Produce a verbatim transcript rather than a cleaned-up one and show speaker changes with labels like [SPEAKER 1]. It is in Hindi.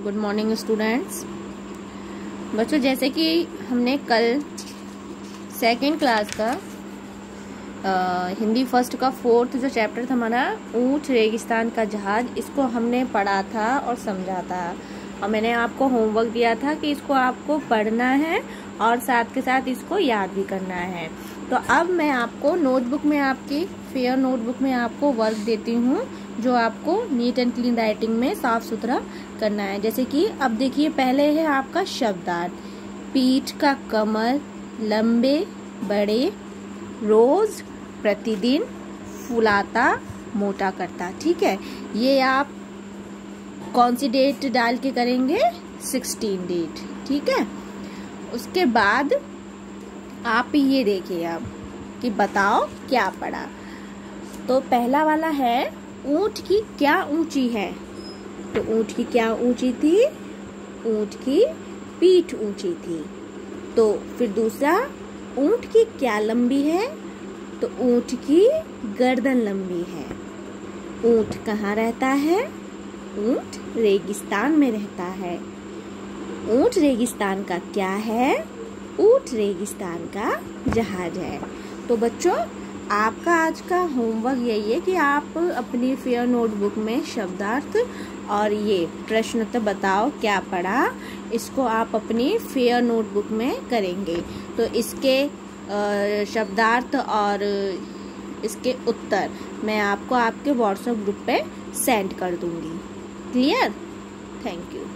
[SPEAKER 1] Good morning students. बच्चों, जैसे कि हमने कल सेकेंड क्लास का आ, हिंदी फर्स्ट का फोर्थ जो चैप्टर था हमारा ऊंट रेगिस्तान का जहाज, इसको हमने पढ़ा था और समझा था और मैंने आपको होमवर्क दिया था कि इसको आपको पढ़ना है और साथ के साथ इसको याद भी करना है। तो अब मैं आपको नोटबुक में, आपकी फेयर नोटबुक में आपको वर्क देती हूँ जो आपको नीट एंड क्लीन राइटिंग में साफ सुथरा करना है। जैसे कि अब देखिए, पहले है आपका शब्दार्थ। पीठ का कमर, लंबे बड़े, रोज, प्रतिदिन, फुलाता, मोटा करता। ठीक है, ये आप कौन सी डेट डाल के करेंगे? Sixteen date. ठीक है, उसके बाद आप ये देखिए अब कि बताओ क्या पढ़ा। तो पहला वाला है ऊंट की क्या ऊंची है। तो ऊंट की क्या ऊंची थी? ऊंट की पीठ ऊंची थी। तो फिर दूसरा, ऊंट की क्या लंबी है? तो ऊंट की गर्दन लंबी है। ऊंट कहाँ रहता है? ऊंट रेगिस्तान में रहता है। ऊंट रेगिस्तान का क्या है? ऊंट रेगिस्तान का जहाज है। तो बच्चों, आपका आज का होमवर्क यही है कि आप अपनी फेयर नोटबुक में शब्दार्थ और ये प्रश्न तो बताओ क्या पढ़ा, इसको आप अपनी फेयर नोटबुक में करेंगे। तो इसके शब्दार्थ और इसके उत्तर मैं आपको आपके व्हाट्सएप ग्रुप पे सेंड कर दूंगी। क्लियर? Thank you.